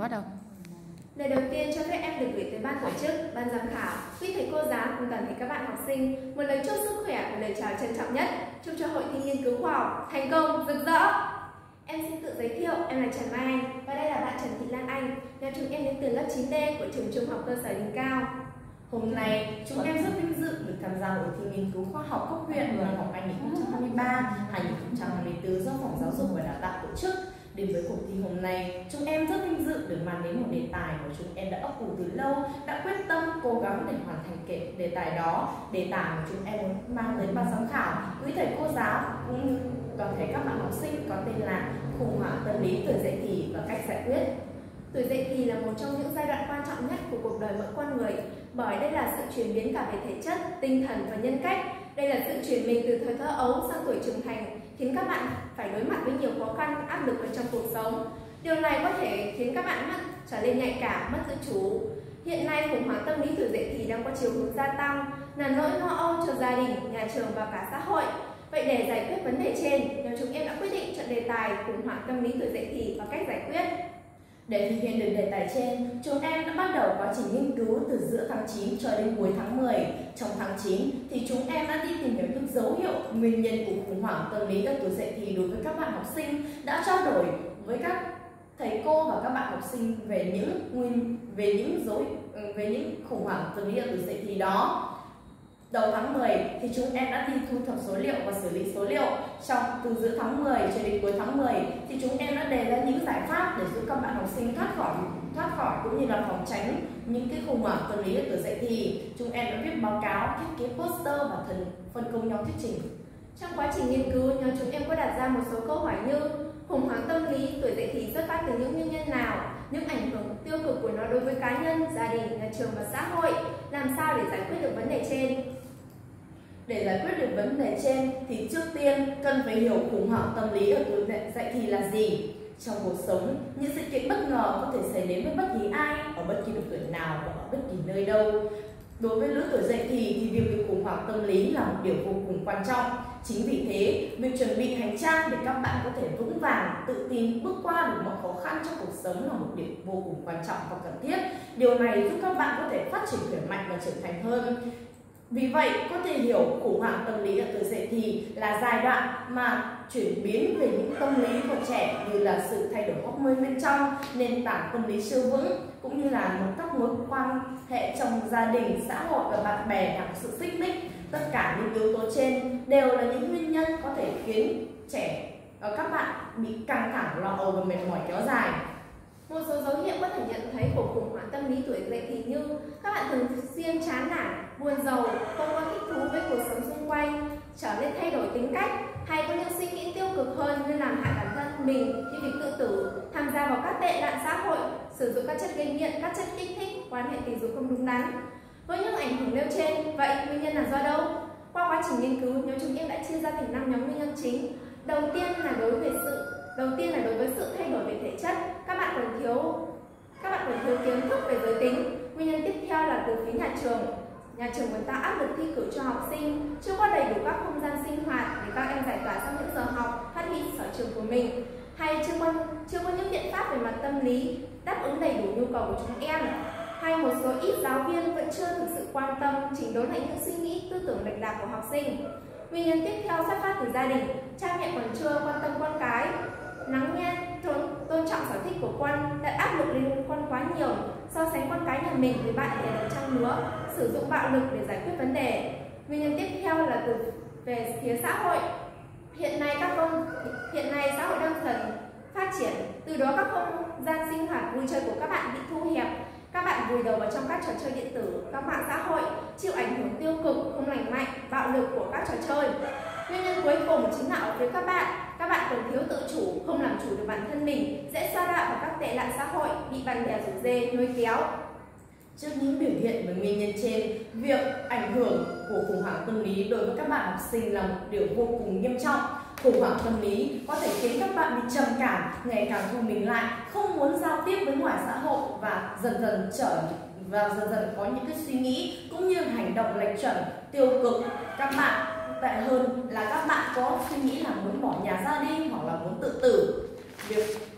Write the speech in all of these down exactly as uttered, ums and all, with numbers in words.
bắt đầu. Lời đầu tiên cho phép em được gửi tới ban tổ chức, ban giám khảo, quý thầy cô giáo cùng toàn thể các bạn học sinh một lời chúc sức khỏe và lời chào trân trọng nhất. Chúc cho hội thi nghiên cứu khoa học thành công rực rỡ. Em xin tự giới thiệu, em là Trần Mai Anh và đây là bạn Trần Thị Lan Anh. Nhà chúng em đến từ lớp chín D của trường Trung học cơ sở Đỉnh Cao. Hôm nay chúng em rất vinh dự được tham gia hội thi nghiên cứu khoa học cấp huyện năm học hai nghìn không trăm hai mươi ba hai nghìn không trăm hai mươi tư do Phòng Giáo dục và Đào tạo tổ chức. Đến với cuộc thi hôm nay, chúng em rất vinh dự được mang đến một đề tài mà chúng em đã ấp ủ từ lâu, đã quyết tâm cố gắng để hoàn thành cái đề tài đó. Đề tài mà chúng em muốn mang đến ban giám khảo, quý thầy cô giáo cũng như toàn thể các bạn học sinh có tên là khủng hoảng tâm lý tuổi dậy thì và cách giải quyết. Tuổi dậy thì là một trong những giai đoạn quan trọng nhất của cuộc đời mỗi con người, bởi đây là sự chuyển biến cả về thể chất, tinh thần và nhân cách. Đây là sự chuyển mình từ thời thơ ấu sang tuổi trưởng thành, khiến các bạn phải đối mặt với nhiều khó khăn, áp lực ở trong cuộc sống. Điều này có thể khiến các bạn mất trở nên nhạy cảm, mất tự chủ. Hiện nay, khủng hoảng tâm lý tuổi dậy thì đang có chiều hướng gia tăng, là nỗi lo âu cho gia đình, nhà trường và cả xã hội. Vậy để giải quyết vấn đề trên, nhóm chúng em đã quyết định chọn đề tài khủng hoảng tâm lý tuổi dậy thì và cách giải quyết. Để thực hiện được đề tài trên, chúng em đã bắt đầu quá trình nghiên cứu từ giữa tháng chín cho đến cuối tháng mười. Trong tháng chín thì chúng em đã đi tìm hiểu những dấu hiệu, nguyên nhân của khủng hoảng tâm lý ở tuổi dậy thì đối với các bạn học sinh, đã trao đổi với các thầy cô và các bạn học sinh về những nguyên về những dấu về những khủng hoảng tâm lý ở tuổi dậy thì đó. Đầu tháng mười thì chúng em đã đi thu thập số liệu và xử lý số liệu. Trong từ giữa tháng mười cho đến cuối tháng mười thì chúng em đã đề ra những giải pháp để giúp các bạn học sinh thoát khỏi thoát khỏi cũng như là phòng tránh những cái khủng hoảng tâm lý ở tuổi dậy thì. Chúng em đã viết báo cáo, thiết kế poster và thần phân công nhau thuyết trình. Trong quá trình nghiên cứu, nhóm chúng em có đặt ra một số câu hỏi như: khủng hoảng tâm lý tuổi dậy thì xuất phát từ những nguyên nhân nào, những ảnh hưởng tiêu cực của nó đối với cá nhân, gia đình, nhà trường và xã hội, làm sao để giải quyết được vấn đề trên. Để giải quyết được vấn đề trên thì trước tiên cần phải hiểu khủng hoảng tâm lý ở tuổi dậy thì là gì. Trong cuộc sống, những sự kiện bất ngờ có thể xảy đến với bất kỳ ai, ở bất kỳ độ tuổi nào và ở bất kỳ nơi đâu. Đối với lứa tuổi dậy thì thì việc bị khủng hoảng tâm lý là một điều vô cùng quan trọng. Chính vì thế, việc chuẩn bị hành trang để các bạn có thể vững vàng, tự tin bước qua được mọi khó khăn trong cuộc sống là một điều vô cùng quan trọng và cần thiết. Điều này giúp các bạn có thể phát triển khỏe mạnh và trưởng thành hơn. Vì vậy, có thể hiểu khủng hoảng tâm lý ở tuổi dậy thì là giai đoạn mà chuyển biến về những tâm lý của trẻ, như là sự thay đổi hormone bên trong, nền tảng tâm lý chưa vững, cũng như là một các mối quan hệ trong gia đình, xã hội và bạn bè gặp sự xích mích. Tất cả những yếu tố trên đều là những nguyên nhân có thể khiến trẻ ở các bạn bị căng thẳng, lo âu và mệt mỏi kéo dài. Một số dấu hiệu có thể nhận thấy của khủng hoảng tâm lý tuổi dậy thì như các bạn thường xuyên chán nản, buồn rầu, không có thích thú với cuộc sống xung quanh, trở nên thay đổi tính cách, hay có những suy nghĩ tiêu cực hơn như làm hại bản thân mình như việc tự tử, tham gia vào các tệ nạn xã hội, sử dụng các chất gây nghiện, các chất kích thích, quan hệ tình dục không đúng đắn. Với những ảnh hưởng nêu trên, vậy nguyên nhân là do đâu? Qua quá trình nghiên cứu, nhóm chúng em đã chia ra thành năm nhóm nguyên nhân chính. Đầu tiên là đối với sự Đầu tiên là đối với sự thay đổi về thể chất, các bạn còn thiếu các bạn còn thiếu kiến thức về giới tính. Nguyên nhân tiếp theo là từ phía nhà trường. Nhà trường muốn tạo áp lực thi cử cho học sinh, chưa có đầy đủ các không gian sinh hoạt để các em giải tỏa sau những giờ học, phát huy sở trường của mình, hay chưa có chưa có những biện pháp về mặt tâm lý đáp ứng đầy đủ nhu cầu của chúng em, hay một số ít giáo viên vẫn chưa thực sự quan tâm chỉnh đốn lại những suy nghĩ tư tưởng lệch lạc của học sinh. Nguyên nhân tiếp theo xuất phát từ gia đình, cha mẹ còn chưa quan tâm con cái, lắng nghe, tôn, tôn trọng sở thích của con, đặt áp lực lên con quá nhiều, so sánh con cái nhà mình với bạn bè ở trang lứa, sử dụng bạo lực để giải quyết vấn đề. Nguyên nhân tiếp theo là từ về phía xã hội. Hiện nay các con hiện nay xã hội đang dần phát triển, từ đó các không gian sinh hoạt vui chơi của các bạn bị thu hẹp. Các bạn vùi đầu vào trong các trò chơi điện tử, các mạng xã hội, chịu ảnh hưởng tiêu cực, không lành mạnh, bạo lực của các trò chơi. Nguyên nhân cuối cùng chính là ở phía các bạn. Các bạn còn thiếu tự chủ, không làm chủ được bản thân mình, dễ sa đọa vào các tệ nạn xã hội, bị bạn bè rủ rê, lôi kéo. Trước những biểu hiện và nguyên nhân trên, việc ảnh hưởng của khủng hoảng tâm lý đối với các bạn học sinh là một điều vô cùng nghiêm trọng. Khủng hoảng tâm lý có thể khiến các bạn bị trầm cảm, ngày càng thu mình lại, không muốn giao tiếp với ngoài xã hội và dần dần trở và dần dần có những cái suy nghĩ cũng như hành động lệch chuẩn, tiêu cực. Các bạn tệ hơn là các bạn có suy nghĩ là muốn bỏ nhà ra đi hoặc là muốn tự tử. Việc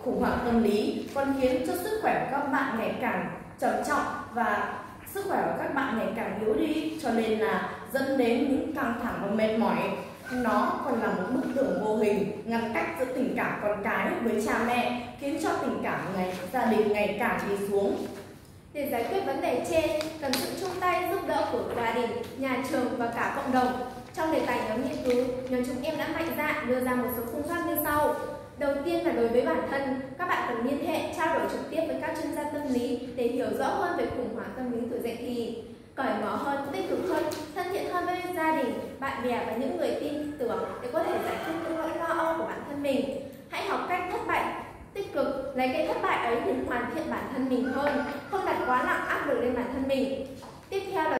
Khủng hoảng tâm lý còn khiến cho sức khỏe của các bạn ngày càng trầm trọng và sức khỏe của các bạn ngày càng yếu đi, cho nên là dẫn đến những căng thẳng và mệt mỏi. Nó còn là một bức tường vô hình ngăn cách giữa tình cảm con cái với cha mẹ, khiến cho tình cảm ngày gia đình ngày càng đi xuống. Để giải quyết vấn đề trên, cần sự chung tay giúp đỡ của gia đình, nhà trường và cả cộng đồng. Trong đề tài nhóm nghiên cứu, nhóm chúng em đã mạnh dạn đưa ra một số phương pháp như sau. Đầu tiên là đối với bản thân, các bạn cần liên hệ, trao đổi trực tiếp với các chuyên gia tâm lý để hiểu rõ hơn về khủng hoảng tâm lý tuổi dậy thì. Cởi mở hơn, tích cực hơn, thân thiện hơn với gia đình, bạn bè và những người tin tưởng để có thể giải quyết những nỗi lo âu của bản thân mình. Hãy học cách thất bại tích cực, lấy cái thất bại ấy để hoàn thiện bản thân mình hơn, không đặt quá nặng áp lực lên bản thân mình. Tiếp theo là